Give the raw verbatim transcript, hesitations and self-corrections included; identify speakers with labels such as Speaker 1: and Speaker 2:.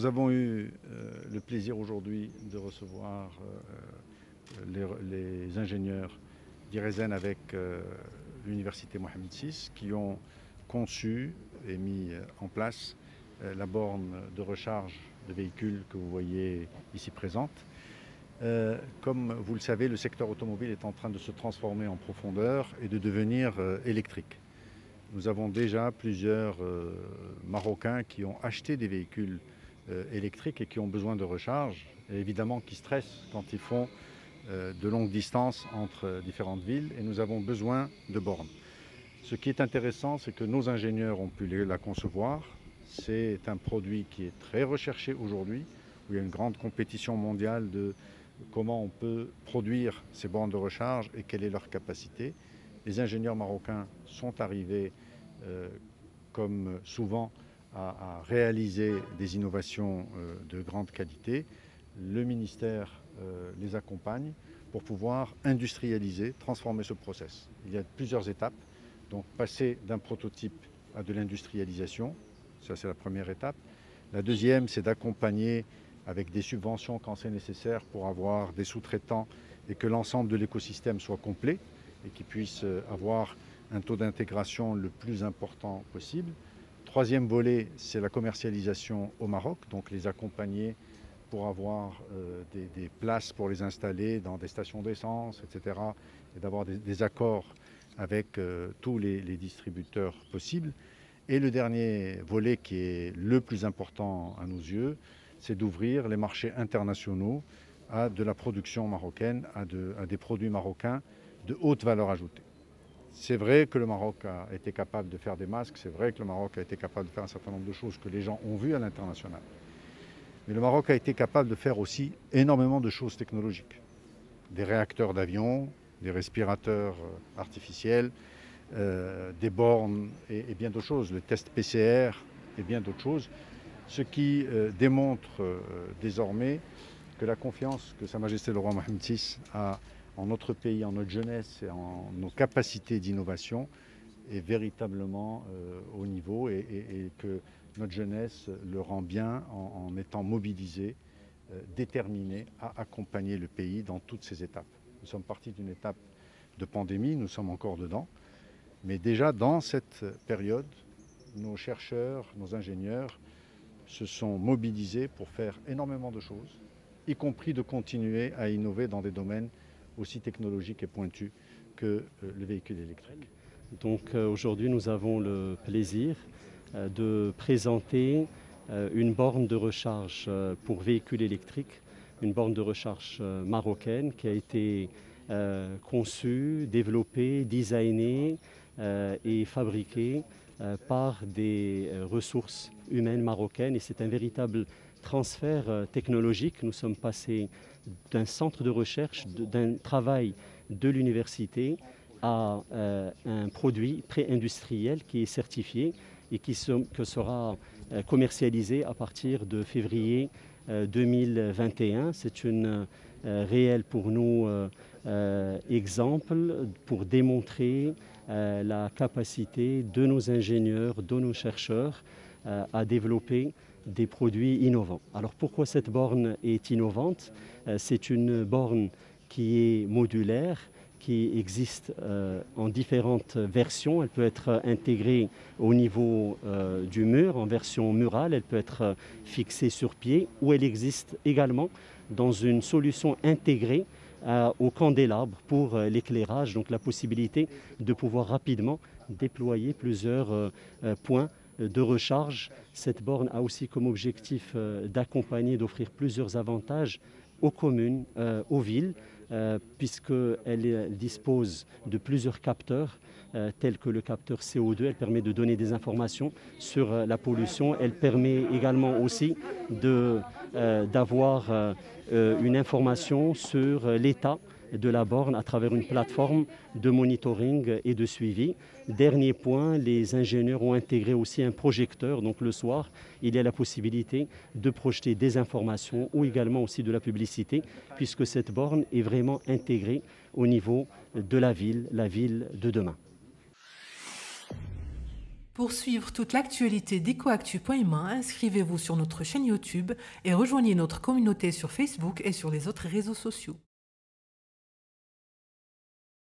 Speaker 1: Nous avons eu euh, le plaisir aujourd'hui de recevoir euh, les, les ingénieurs d'Irezen avec euh, l'université Mohamed six qui ont conçu et mis en place euh, la borne de recharge de véhicules que vous voyez ici présente. Euh, comme vous le savez, le secteur automobile est en train de se transformer en profondeur et de devenir euh, électrique. Nous avons déjà plusieurs euh, Marocains qui ont acheté des véhicules euh, électriques et qui ont besoin de recharge, et évidemment qui stressent quand ils font euh, de longues distances entre différentes villes, et nous avons besoin de bornes. Ce qui est intéressant, c'est que nos ingénieurs ont pu la concevoir. C'est un produit qui est très recherché aujourd'hui, où il y a une grande compétition mondiale de comment on peut produire ces bornes de recharge et quelle est leur capacité. Les ingénieurs marocains sont arrivés, euh, comme souvent, à, à réaliser des innovations euh, de grande qualité. Le ministère euh, les accompagne pour pouvoir industrialiser, transformer ce process. Il y a plusieurs étapes. Donc passer d'un prototype à de l'industrialisation, ça c'est la première étape. La deuxième, c'est d'accompagner avec des subventions quand c'est nécessaire pour avoir des sous-traitants et que l'ensemble de l'écosystème soit complet et qu'ils puissent avoir un taux d'intégration le plus important possible. Troisième volet, c'est la commercialisation au Maroc, donc les accompagner pour avoir euh, des, des places pour les installer dans des stations d'essence, et cetera, et d'avoir des, des accords avec euh, tous les, les distributeurs possibles. Et le dernier volet qui est le plus important à nos yeux, c'est d'ouvrir les marchés internationaux à de la production marocaine, à, de, à des produits marocains de haute valeur ajoutée. C'est vrai que le Maroc a été capable de faire des masques, c'est vrai que le Maroc a été capable de faire un certain nombre de choses que les gens ont vues à l'international. Mais le Maroc a été capable de faire aussi énormément de choses technologiques. Des réacteurs d'avion, des respirateurs artificiels, euh, des bornes et, et bien d'autres choses, le test P C R et bien d'autres choses, ce qui euh, démontre euh, désormais que la confiance que Sa Majesté le roi Mohamed six a en notre pays, en notre jeunesse et en nos capacités d'innovation est véritablement euh, au niveau et, et, et que notre jeunesse le rend bien en, en étant mobilisée, euh, déterminée à accompagner le pays dans toutes ces étapes. Nous sommes partis d'une étape de pandémie, nous sommes encore dedans, mais déjà dans cette période, nos chercheurs, nos ingénieurs se sont mobilisés pour faire énormément de choses, y compris de continuer à innover dans des domaines aussi technologiques et pointus que euh, le véhicule électrique.
Speaker 2: Donc euh, aujourd'hui, nous avons le plaisir euh, de présenter euh, une borne de recharge euh, pour véhicules électriques, une borne de recharge euh, marocaine qui a été euh, conçue, développée, designée euh, et fabriquée euh, par des euh, ressources humaines marocaines. Et c'est un véritable transfert euh, technologique. Nous sommes passés d'un centre de recherche, d'un travail de l'université à euh, un produit pré-industriel qui est certifié et qui se, que sera euh, commercialisé à partir de février euh, deux mille vingt et un. C'est une euh, réelle pour nous euh, euh, exemple pour démontrer euh, la capacité de nos ingénieurs, de nos chercheurs euh, à développer des produits innovants. Alors pourquoi cette borne est innovante? euh, C'est une borne qui est modulaire, qui existe euh, en différentes versions. Elle peut être intégrée au niveau euh, du mur, en version murale, elle peut être euh, fixée sur pied, ou elle existe également dans une solution intégrée euh, au candélabre pour euh, l'éclairage, donc la possibilité de pouvoir rapidement déployer plusieurs euh, euh, points de recharge. Cette borne a aussi comme objectif euh, d'accompagner, d'offrir plusieurs avantages aux communes, euh, aux villes, euh, puisqu'elle dispose de plusieurs capteurs, euh, tels que le capteur C O deux. Elle permet de donner des informations sur euh, la pollution. Elle permet également aussi de, euh, d'avoir euh, une information sur l'état de la borne à travers une plateforme de monitoring et de suivi. Dernier point, les ingénieurs ont intégré aussi un projecteur, donc le soir, il y a la possibilité de projeter des informations ou également aussi de la publicité, puisque cette borne est vraiment intégrée au niveau de la ville, la ville de demain.
Speaker 3: Pour suivre toute l'actualité d'ecoactu point humain, inscrivez-vous sur notre chaîne YouTube et rejoignez notre communauté sur Facebook et sur les autres réseaux sociaux.